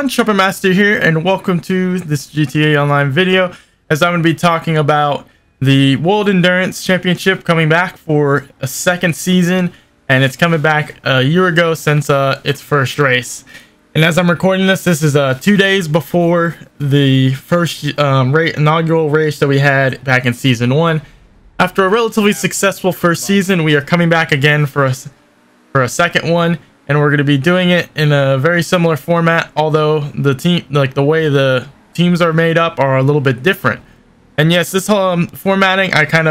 everyone, Trumpet Master here, and welcome to this GTA Online video, as I'm going to be talking about the World Endurance Championship coming back for a second season, and it's coming back a year ago since its first race. And as I'm recording this, this is 2 days before the first inaugural race that we had back in Season 1. After a relatively successful first season, we are coming back again for a second one. And we're going to be doing it in a very similar format, although the way the teams are made up are a little bit different. And yes, this whole formatting,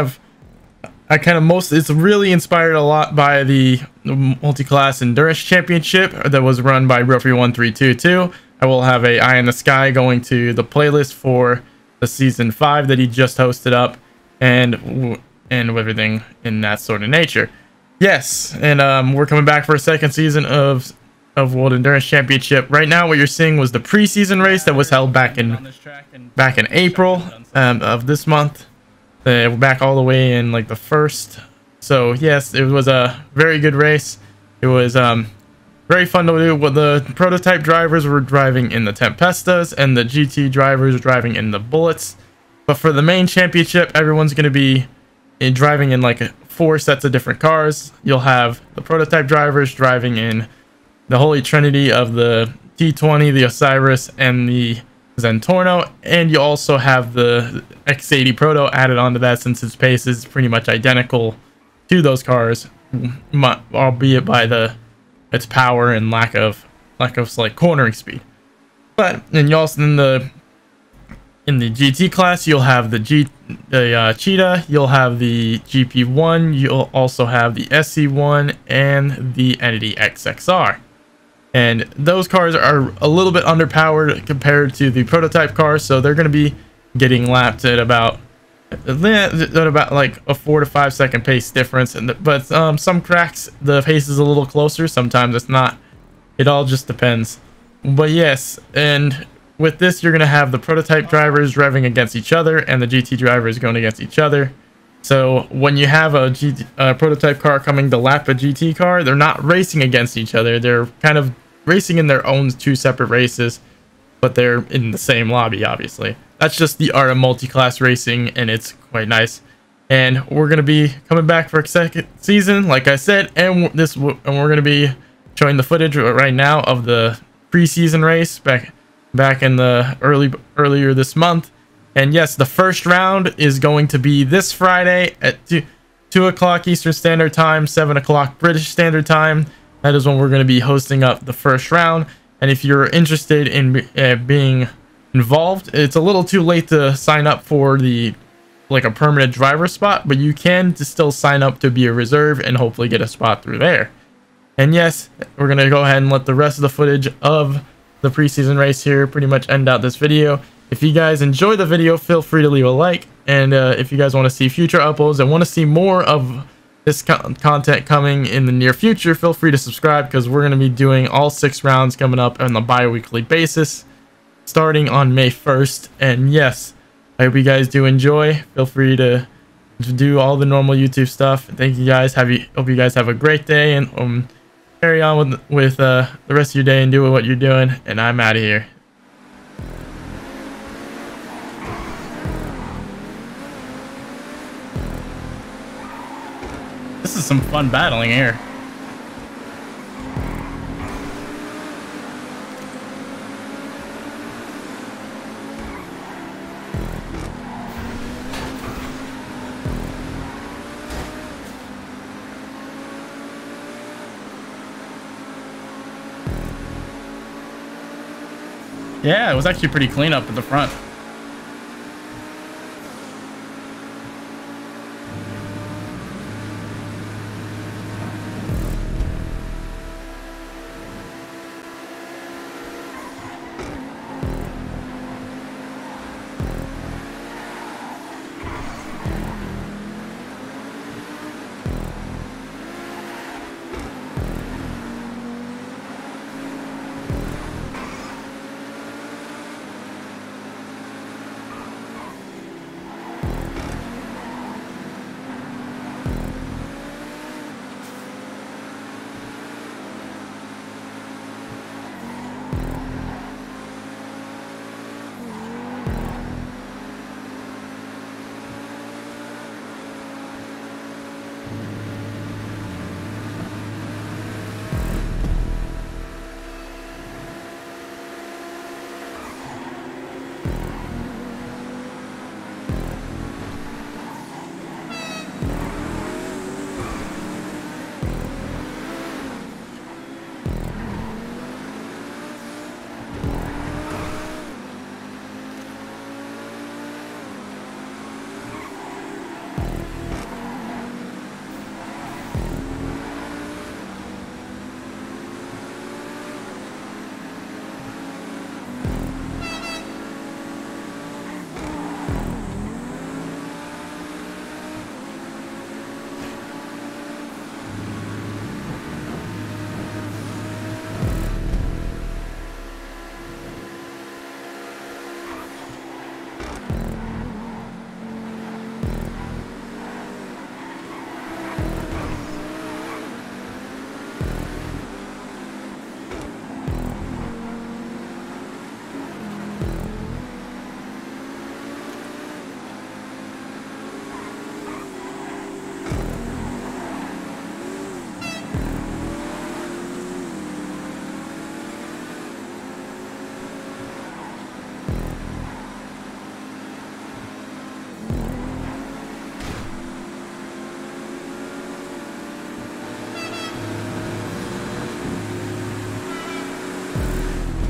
it's really inspired a lot by the multi-class endurance championship that was run by Referee1322. I will have a Eye in the Sky going to the playlist for the season 5 that he just hosted up, and everything in that sort of nature. Yes, and we're coming back for a second season of World Endurance Championship. Right now, what you're seeing was the preseason race that was held back in April of this month. We're back all the way in like the 1st. So yes, it was a very good race. It was very fun to do. Well, the prototype drivers were driving in the Tempestas, and the GT drivers were driving in the Bullets. But for the main championship, everyone's going to be driving in like 4 sets of different cars. You'll have the prototype drivers driving in the Holy Trinity of the T20, the Osiris, and the Zentorno, and you also have the X80 Proto added onto that, since its pace is pretty much identical to those cars, albeit by its power and lack of like cornering speed. But then you also in the GT class, you'll have the Cheetah, you'll have the GP1, you'll also have the SC1 and the Entity XXR. And those cars are a little bit underpowered compared to the prototype cars, so they're going to be getting lapped at about like a 4 to 5 second pace difference. But some cracks, the pace is a little closer, sometimes it's not. It all just depends. But yes, and with this, you're going to have the prototype drivers driving against each other and the GT drivers going against each other. So when you have a prototype car coming to lap a GT car, they're not racing against each other. They're kind of racing in their own 2 separate races, but they're in the same lobby, obviously. That's just the art of multi-class racing, and it's quite nice. And we're going to be coming back for a second season, like I said, and we're going to be showing the footage right now of the preseason race back in the earlier this month. And yes, the first round is going to be this Friday at 2 o'clock Eastern Standard Time, 7 o'clock British Standard Time. That is when we're going to be hosting up the first round. And if you're interested in being involved, it's a little too late to sign up for a permanent driver spot, but you can still sign up to be a reserve and hopefully get a spot through there. And yes, we're going to go ahead and let the rest of the footage of the preseason race here pretty much end out this video. If you guys enjoy the video, feel free to leave a like, and if you guys want to see future uploads and want to see more of this content coming in the near future, feel free to subscribe, because we're going to be doing all 6 rounds coming up on a bi-weekly basis starting on May 1st. And yes, I hope you guys do enjoy. Feel free to do all the normal YouTube stuff. Thank you guys. Hope you guys have a great day, and carry on with the rest of your day and do what you're doing. And I'm out of here. This is some fun battling here. Yeah, it was actually pretty clean up at the front.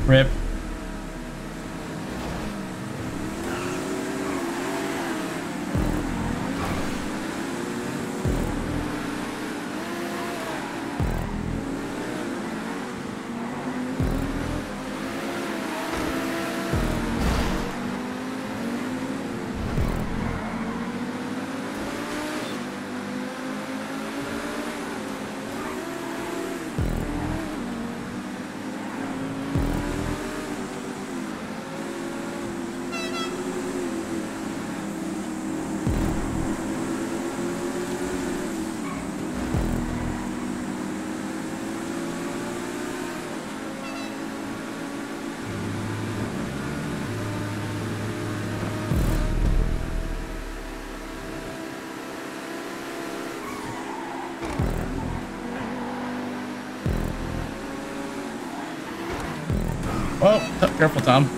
Rip. Oh, careful, Tom.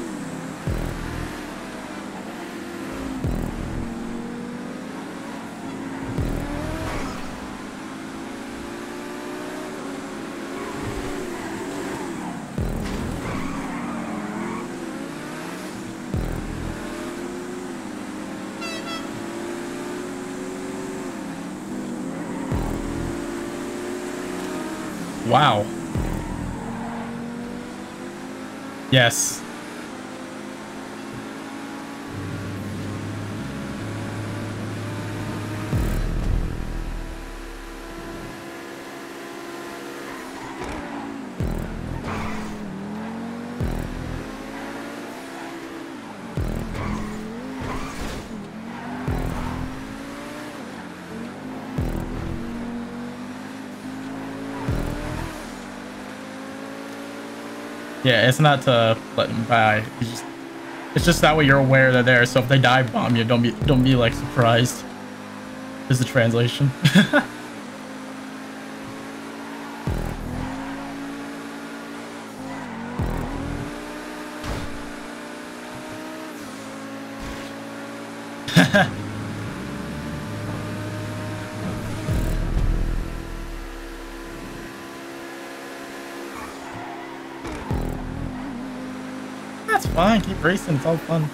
Wow. Yes. Yeah, it's not to let them by. It's just that way you're aware they're there. So if they dive bomb you, don't be like surprised. Is the translation. That's fine. Keep racing. It's all fun.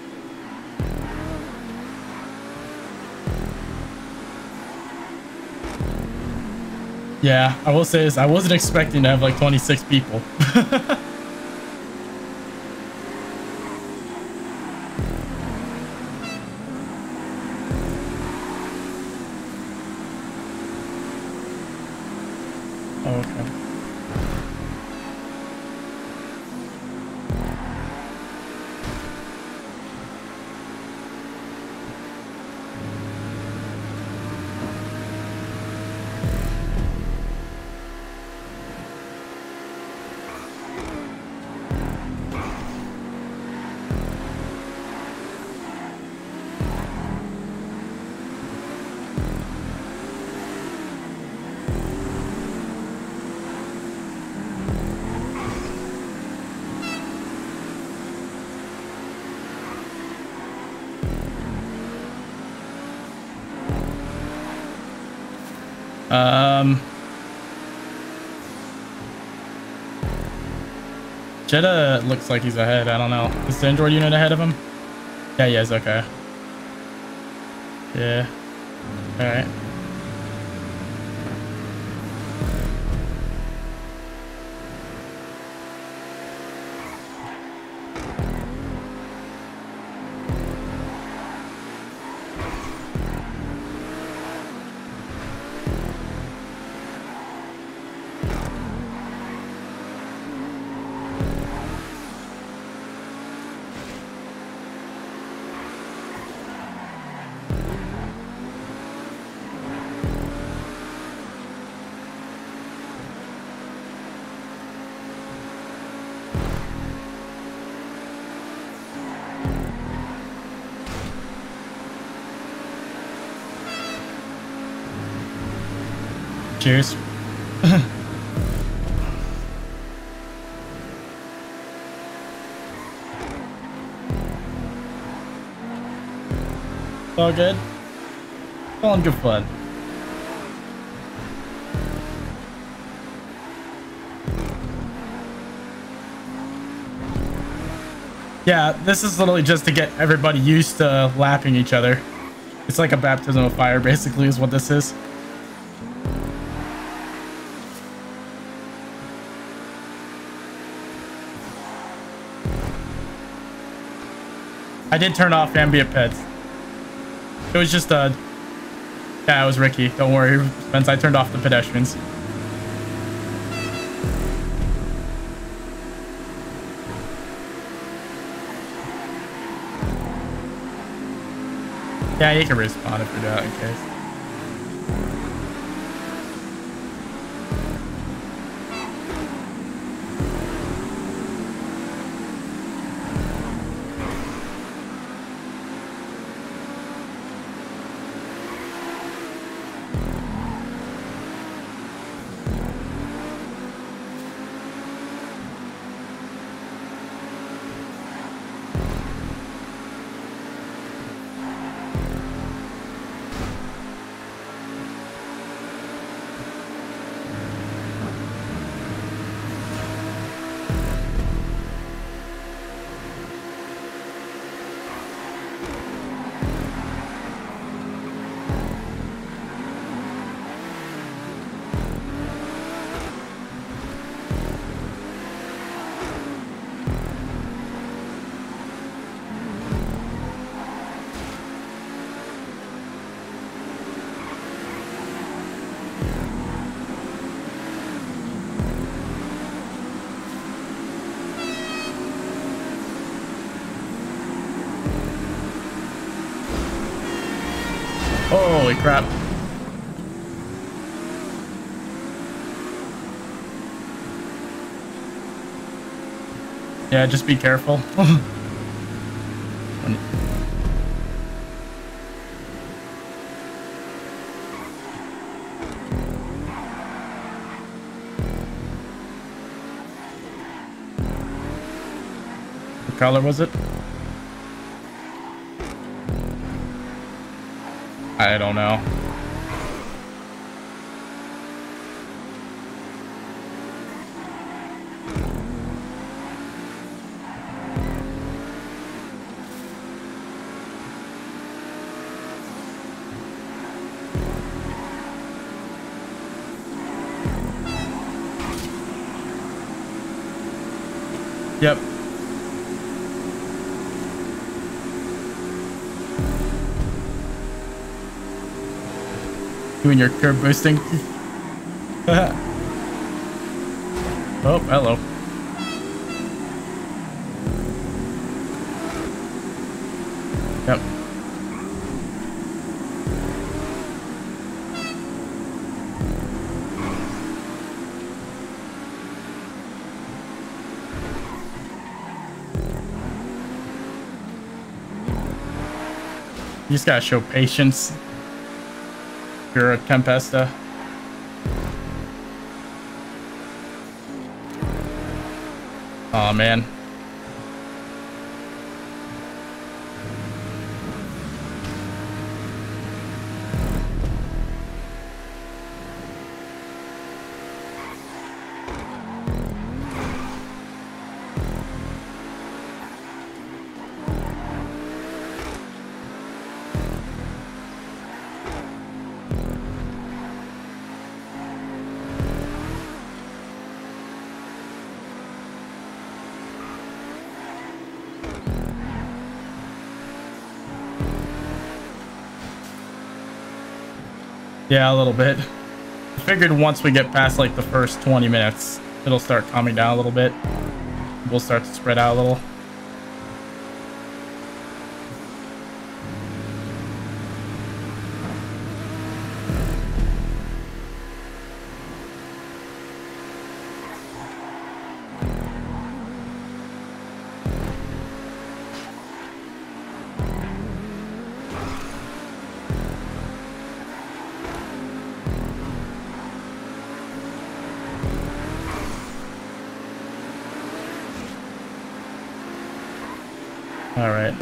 Yeah, I will say this. I wasn't expecting to have like 26 people. Oh, okay. Jeddah looks like he's ahead. I don't know. Is the Android unit ahead of him? Yeah, he is. Okay. Yeah. All right. Cheers. All good. All in good fun. Yeah, this is literally just to get everybody used to lapping each other. It's like a baptism of fire, basically, is what this is. I did turn off ambient pets. It was just yeah, it was Ricky. Don't worry, Spence. I turned off the pedestrians. Yeah, you can respawn if you're that in case. Holy crap. Yeah, just be careful. What color was it? I don't know. Yep. Doing your curb boosting. Oh, hello. Yep. You just gotta show patience. You're a Tempesta. Oh man. Yeah, a little bit. I figured once we get past like the first 20 minutes, it'll start calming down a little bit. We'll start to spread out a little. All right.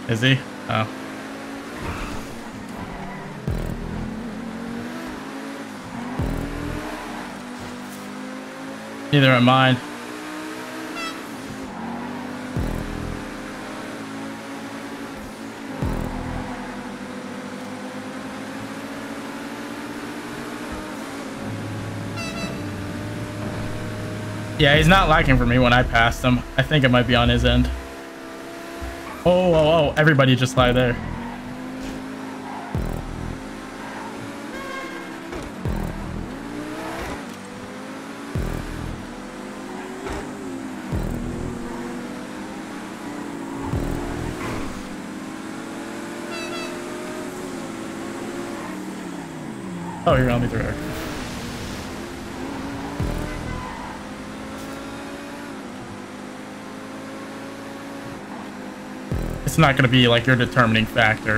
Is he? Oh. Neither am mine. Yeah, he's not lacking for me when I passed him. I think it might be on his end. Oh, oh, oh, everybody just lie there. Oh, you're on me through her. It's not going to be like your determining factor.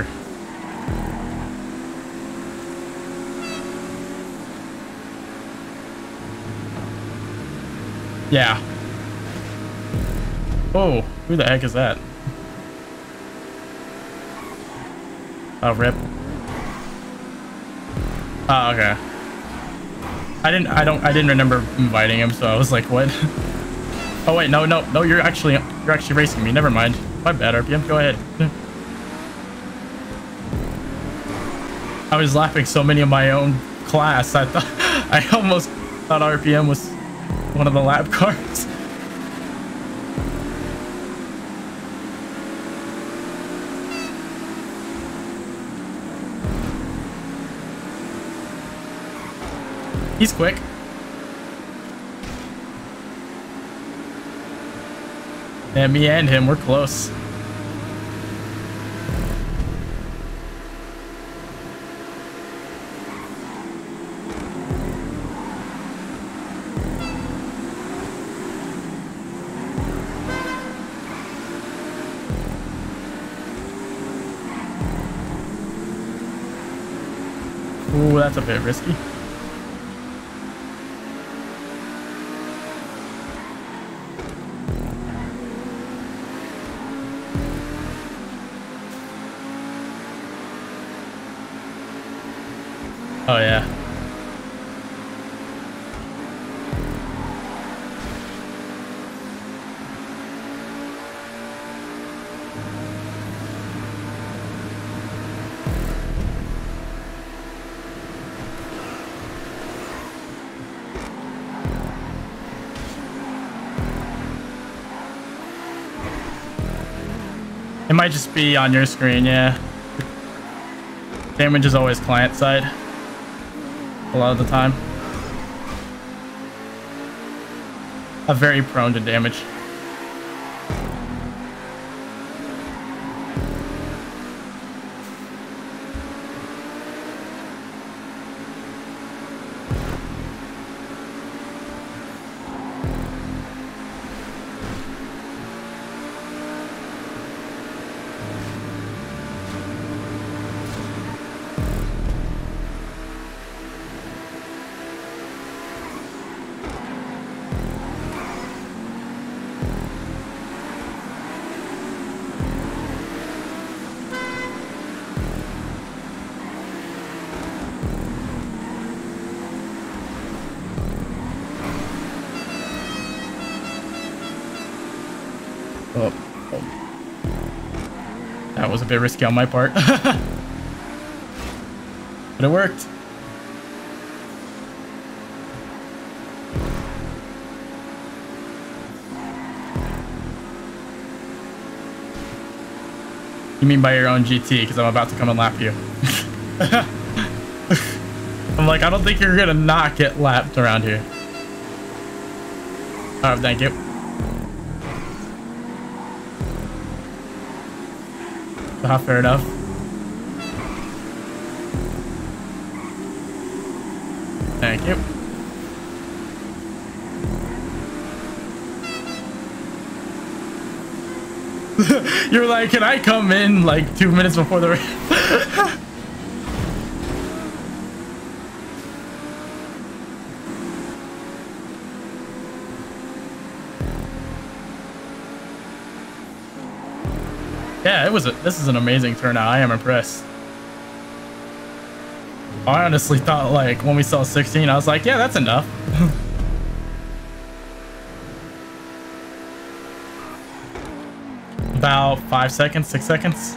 Yeah. Oh, who the heck is that? Oh, rip. Oh, okay. I didn't remember inviting him, so I was like, what? Oh wait, no, you're actually racing me. Never mind. My bad, RPM. Go ahead. I was laughing so many of my own class. I almost thought RPM was one of the lap cars. He's quick. And me and him, we're close. Ooh, that's a bit risky. Oh yeah. It might just be on your screen, yeah. Damage is always client side. A lot of the time. I'm very prone to damage. Oh. That was a bit risky on my part. But it worked. You mean by your own GT, because I'm about to come and lap you. I'm like, I don't think you're gonna not get lapped around here. Oh, thank you. Fair enough. Thank you. You're like, can I come in like 2 minutes before the race? Yeah, this is an amazing turnout. I am impressed. I honestly thought, like, when we saw 16, I was like, yeah, that's enough. About 5 seconds, 6 seconds.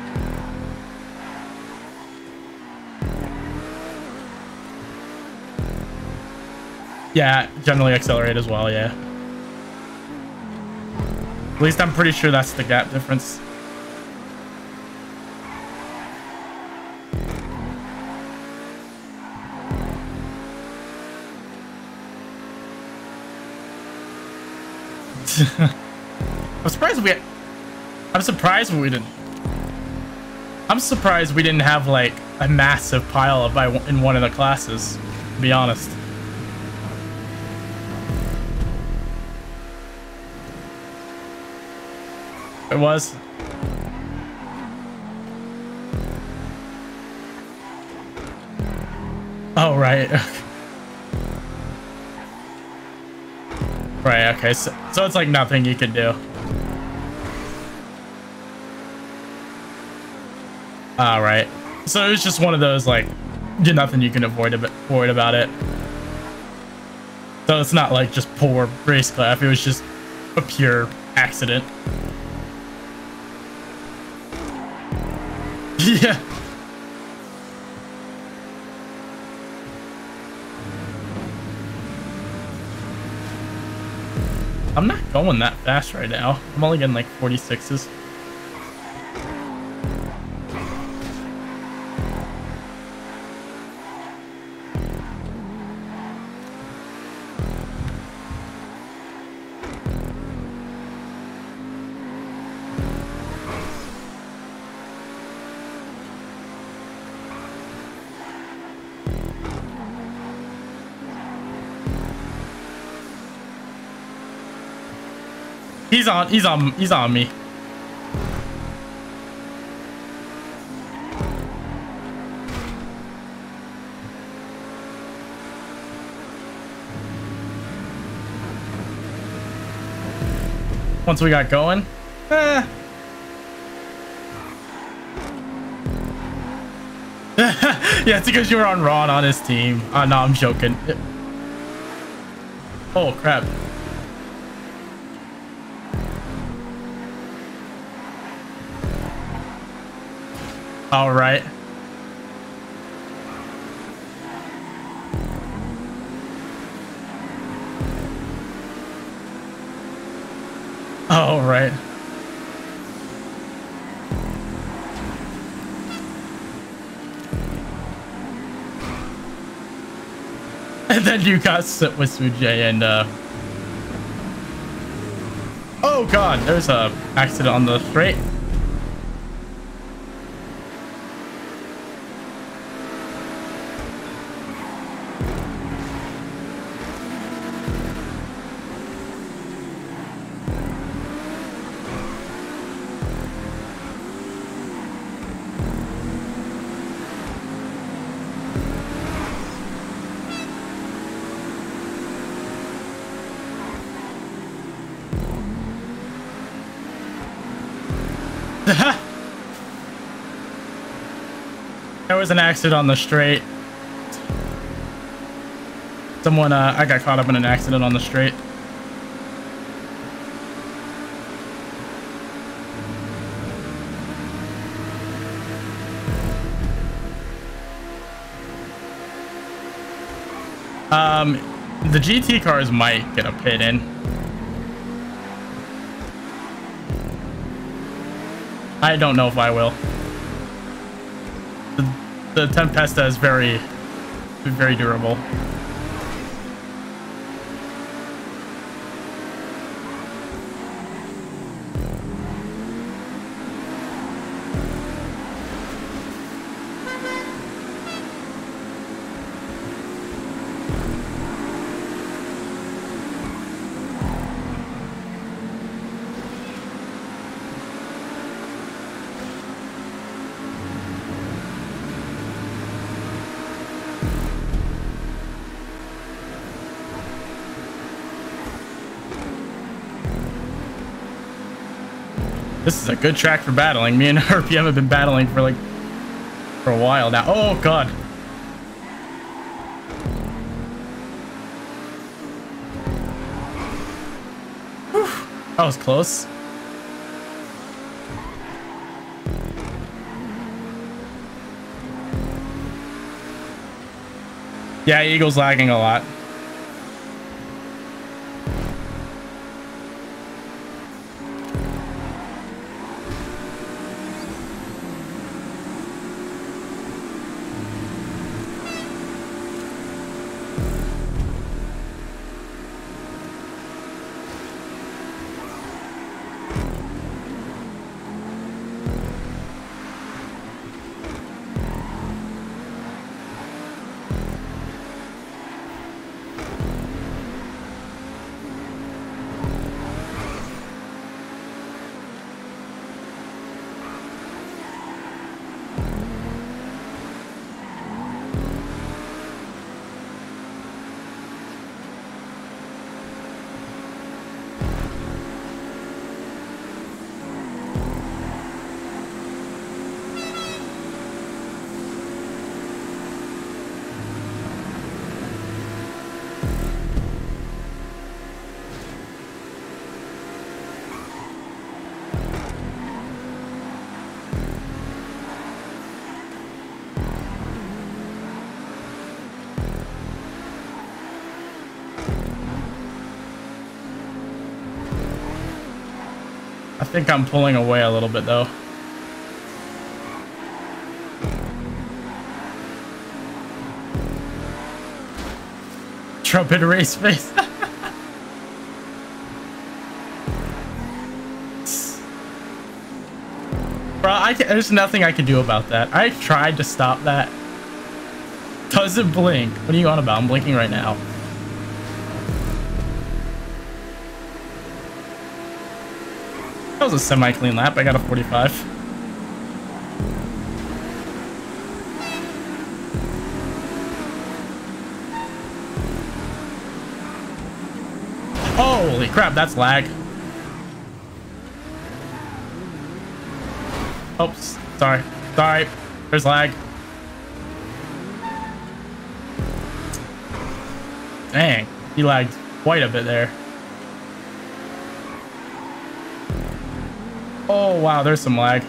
Yeah, generally accelerate as well, yeah. At least I'm pretty sure that's the gap difference. I'm surprised we didn't have like a massive pile of in one of the classes, to be honest. It was. Oh, right. Right, okay. So it's like nothing you can do. All right. So it was just one of those, like, nothing you can avoid about it. So it's not like just poor racecraft. It was just a pure accident. Yeah. I'm not going that fast right now. I'm only getting like 46s. He's on me. Once we got going, yeah, it's because you were on Ron on his team. No, I'm joking. Oh crap. All right. All right. And then you got sit with Sujay and oh god, there's a accident on the straight. There was an accident on the straight. Someone, I got caught up in an accident on the straight. The GT cars might get a pit in. I don't know if I will. The Tempesta is very, very durable. This is a good track for battling. Me and RPM have been battling for like for a while now. Oh god. Whew. That was close. Yeah, Eagle's lagging a lot. I think I'm pulling away a little bit though. Trumpet race face. Bro, there's nothing I can do about that. I tried to stop that. Doesn't blink. What are you on about? I'm blinking right now. That was a semi-clean lap. I got a 45. Holy crap, that's lag. Oops, sorry. Sorry. There's lag. Dang, he lagged quite a bit there. Oh wow, there's some lag.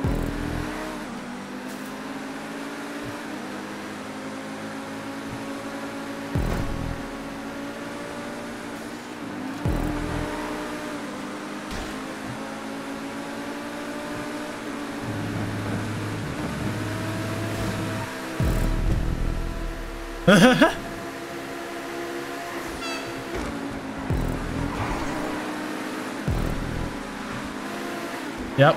Yep.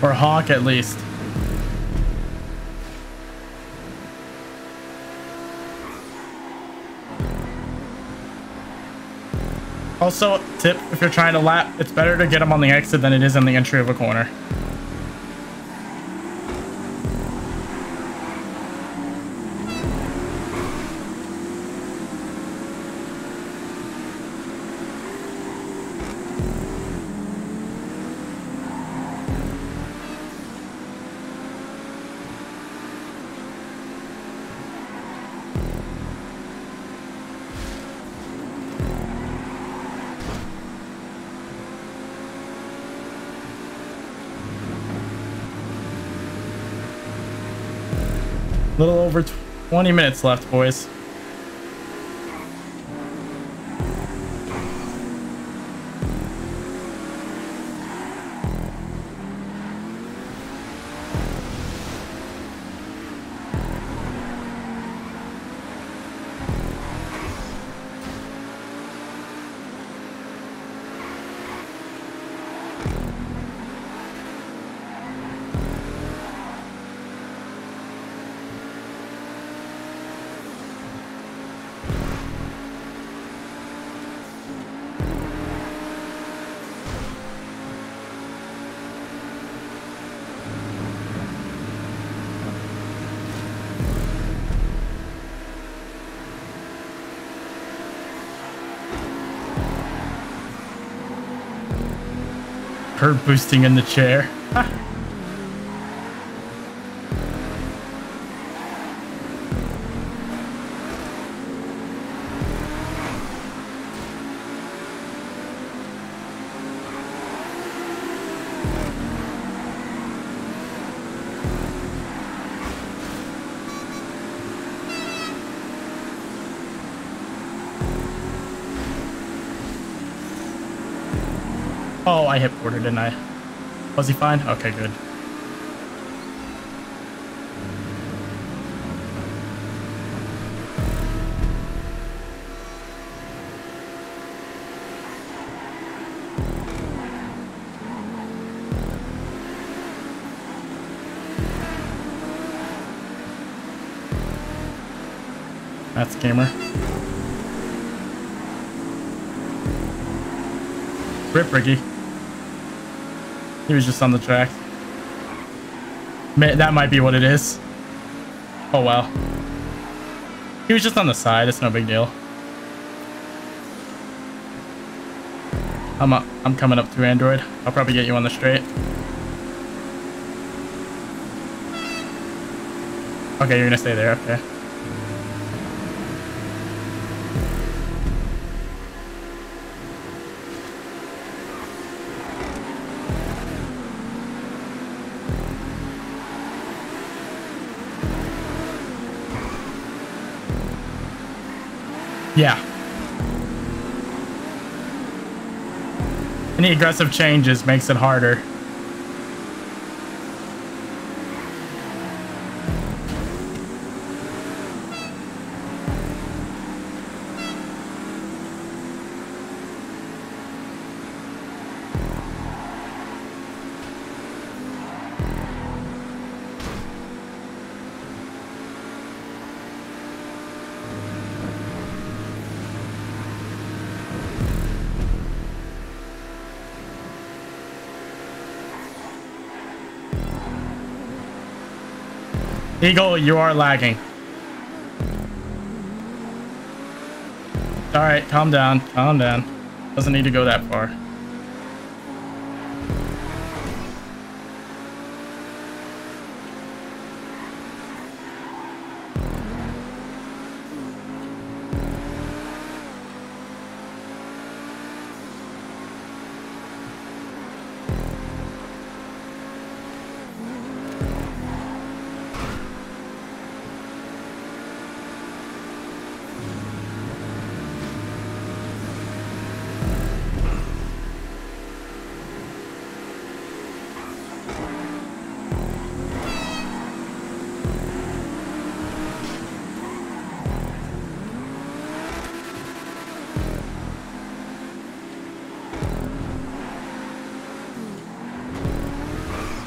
Or Hawk at least. Also, tip, if you're trying to lap, it's better to get them on the exit than it is in the entry of a corner. Little over 20 minutes left, boys. Her boosting in the chair. Oh, I hit Porter, didn't I? Was he fine? Okay, good. That's gamer. Rip Ricky. He was just on the track. That might be what it is. Oh well. He was just on the side. It's no big deal. I'm coming up to Android. I'll probably get you on the straight. Okay, you're gonna stay there. Okay. Yeah. Any aggressive changes makes it harder. Eagle, you are lagging. Alright, calm down. Calm down. Doesn't need to go that far.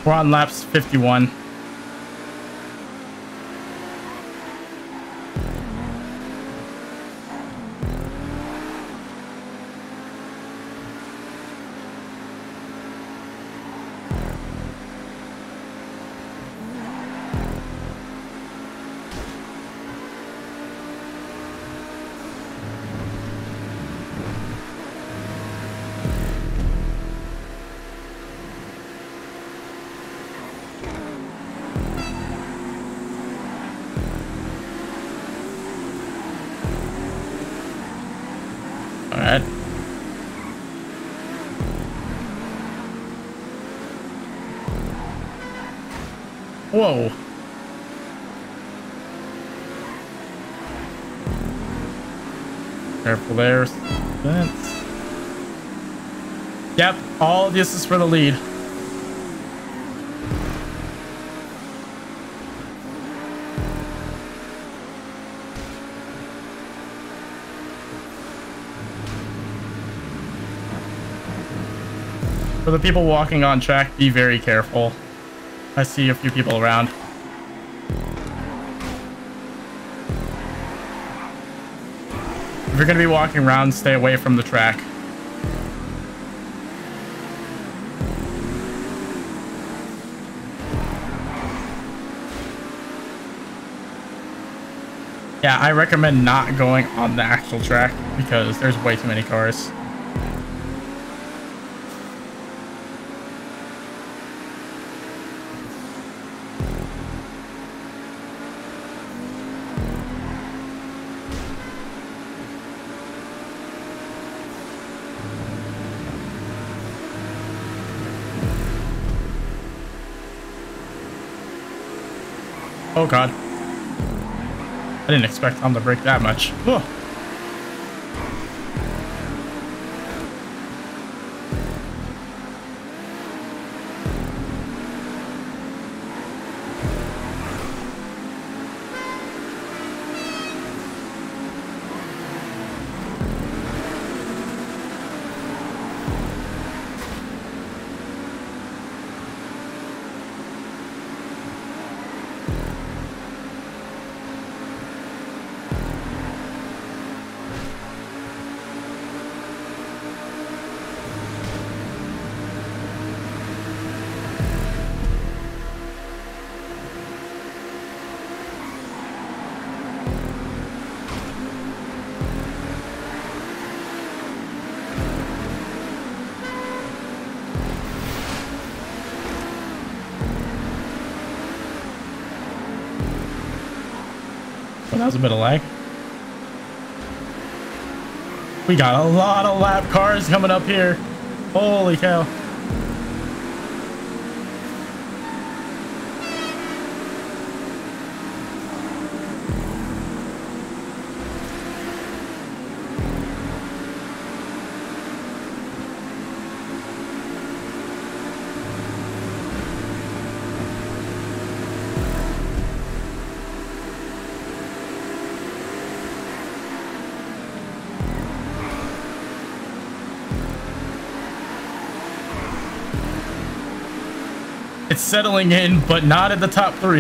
We're on laps 51. All right. Whoa. Careful there. Fence. Yep, all of this is for the lead. For the people walking on track, be very careful. I see a few people around. If you're going to be walking around, stay away from the track. Yeah, I recommend not going on the actual track because there's way too many cars. Oh god. I didn't expect Tom to break that much. Ugh. Well, that was a bit of lag. We got a lot of lap cars coming up here. Holy cow. It's settling in, but not at the top three.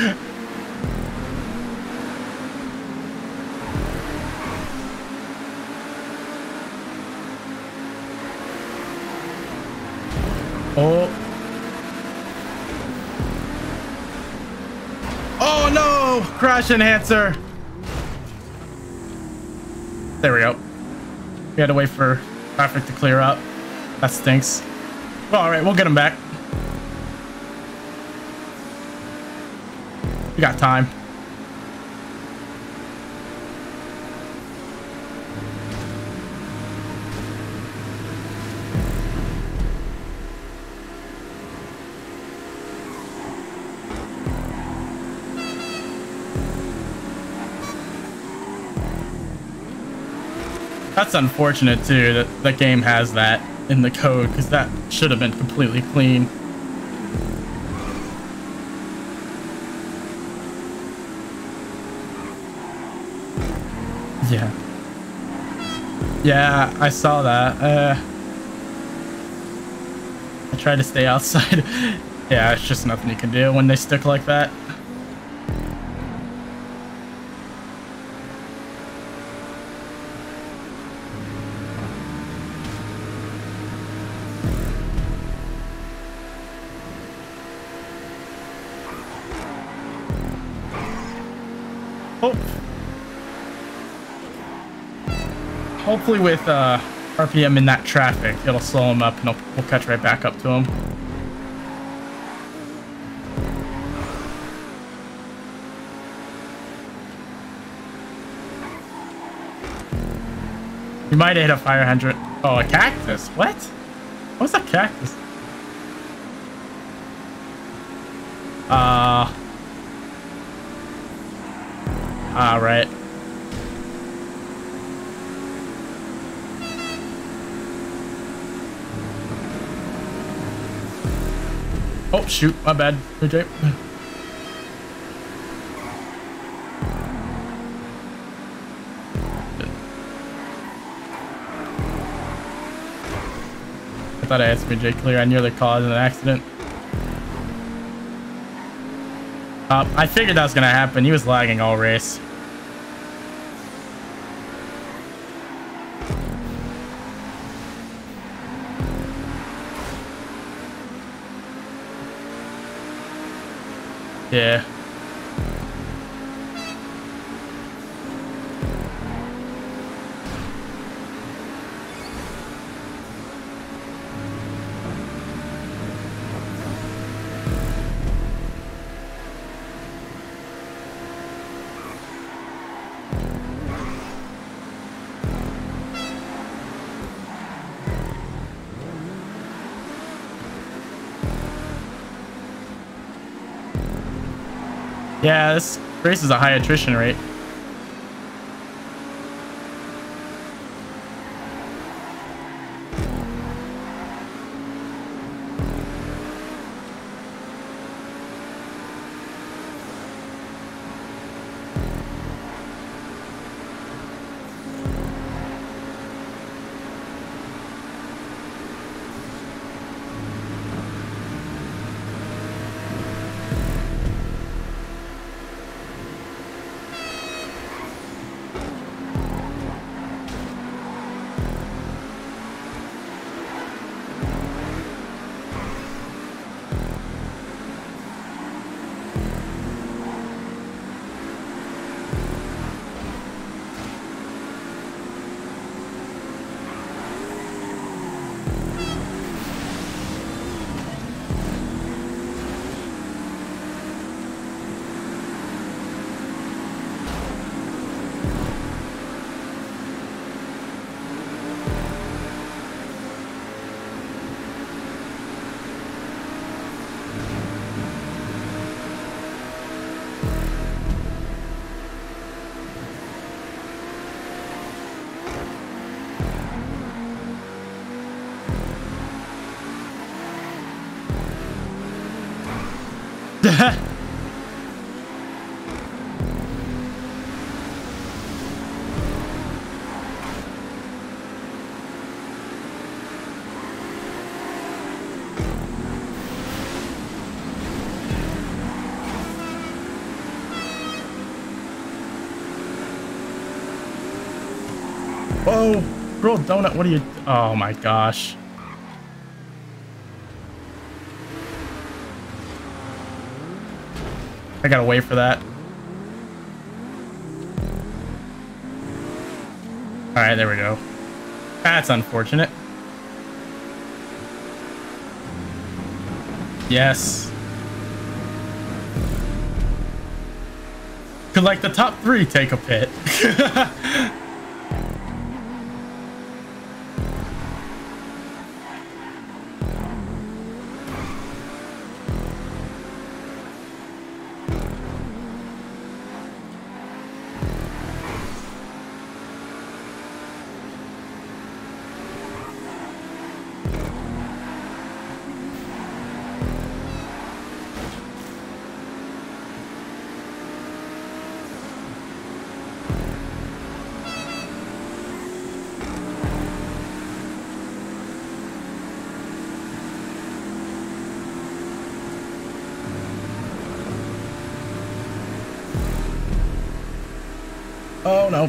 Oh. Oh no! Crash enhancer. There we go. We had to wait for traffic to clear up. That stinks. Well, all right, we'll get him back. We got time. That's unfortunate too that the game has that in the code because that should have been completely clean. Yeah. Yeah, I saw that. I tried to stay outside. Yeah, it's just nothing you can do when they stick like that. Oh. Hopefully with RPM in that traffic, it'll slow him up and we'll catch right back up to him. You might have hit a fire hydrant. Oh, a cactus. What? What's a cactus? Right. Oh, shoot. My bad. AJ. I thought I had SPJ clear. I nearly caused an accident. I figured that was going to happen. He was lagging all race. Yeah. Yeah, this race is a high attrition rate. Whoa, bro, donut, what are you? Oh my gosh. I gotta wait for that. All right, there we go. That's unfortunate. Yes. Could like the top 3 take a pit? Oh no.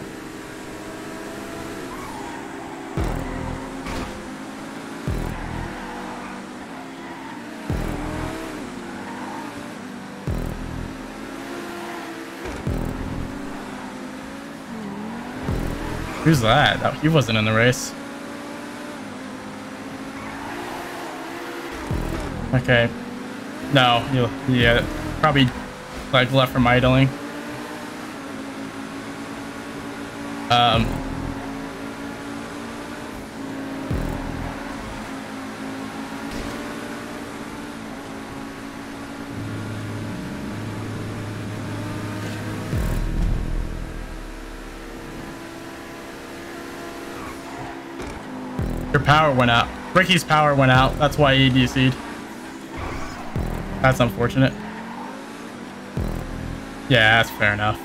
Who's that? Oh, he wasn't in the race. Okay. No, yeah, probably like left from idling. Your power went out. Ricky's power went out. That's why he DC'd. That's unfortunate. Yeah, that's fair enough.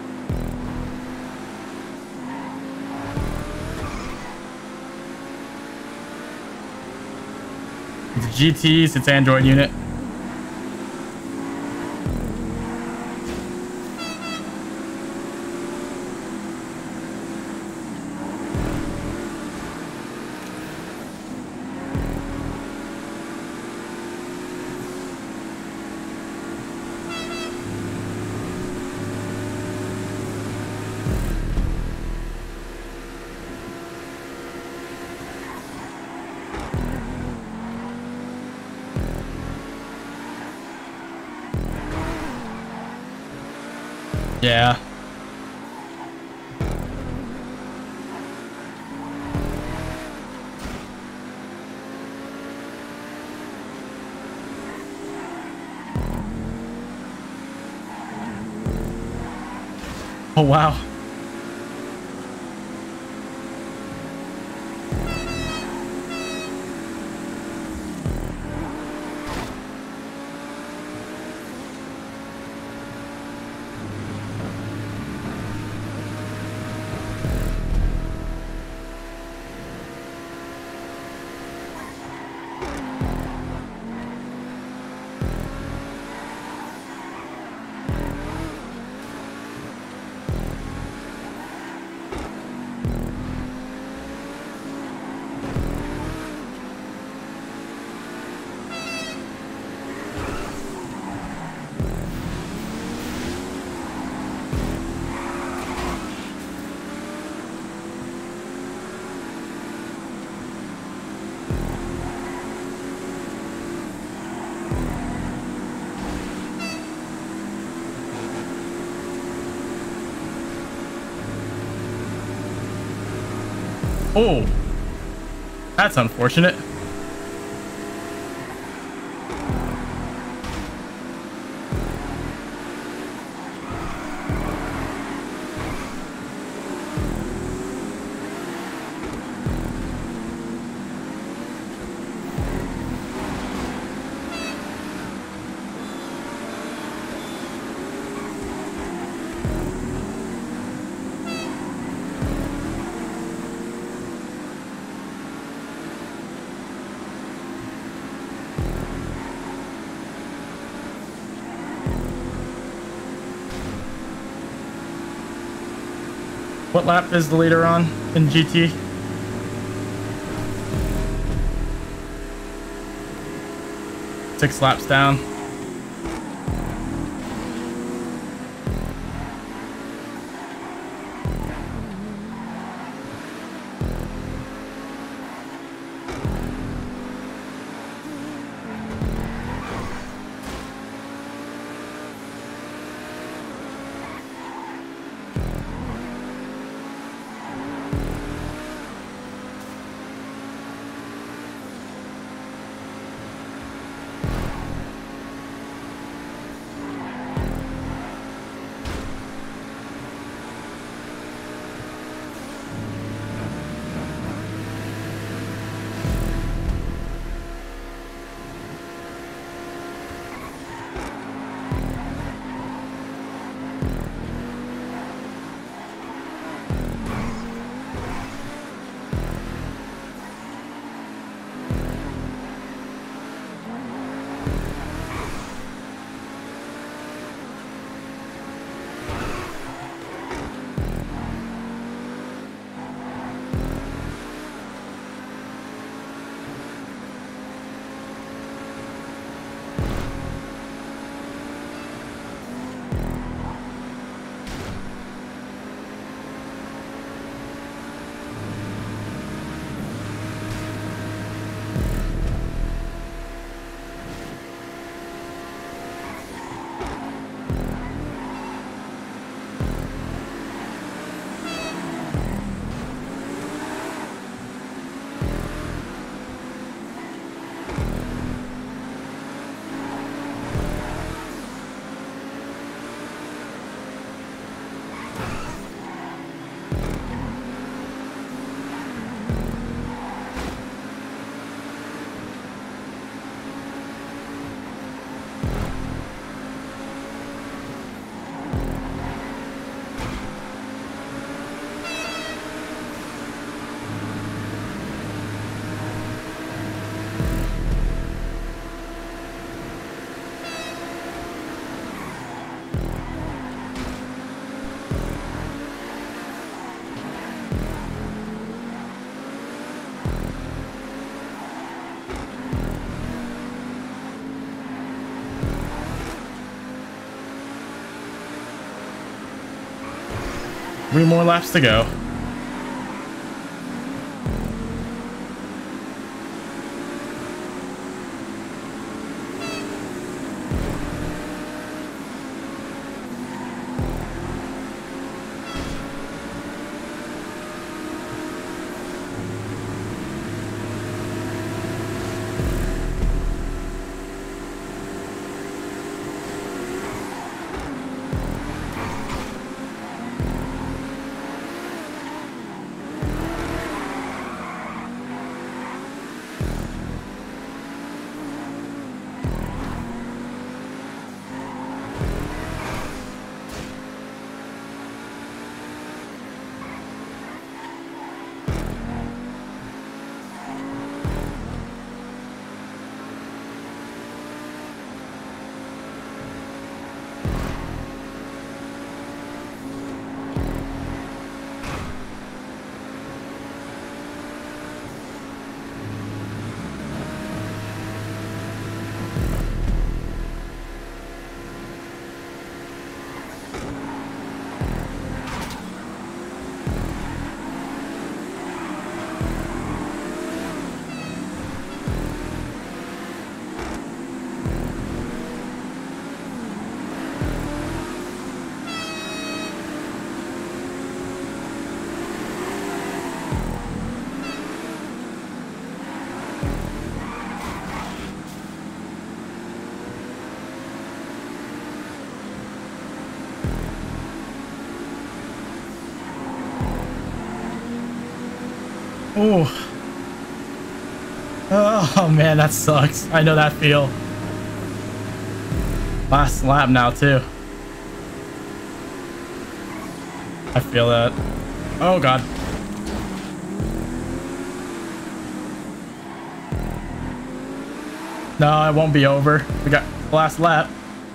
It's GTs, it's Android unit. Yeah. Oh, wow. Oh, that's unfortunate. What lap is the leader on in GT? Six laps down. 3 more laps to go. Oh. Oh man, that sucks. I know that feel. Last lap now too. I feel that. Oh god. No, it won't be over. We got the last lap.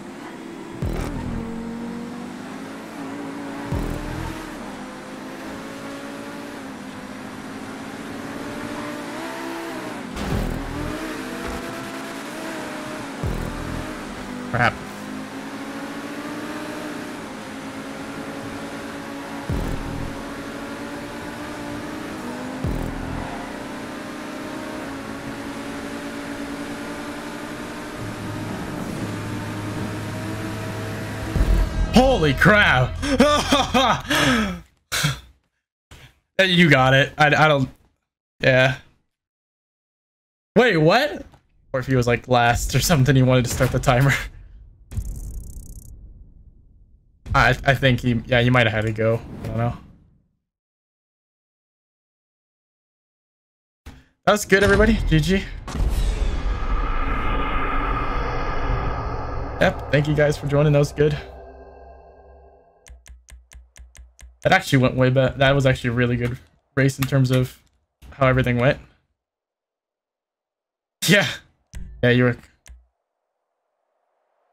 Crap. Holy crap. You got it. I don't. Yeah. Wait, what? Or if he was like last or something, he wanted to start the timer. I think he might have had to go. I don't know. That was good, everybody. GG. Yep, thank you guys for joining. That was good. That actually went way better. That was actually a really good race in terms of how everything went. Yeah. Yeah, you were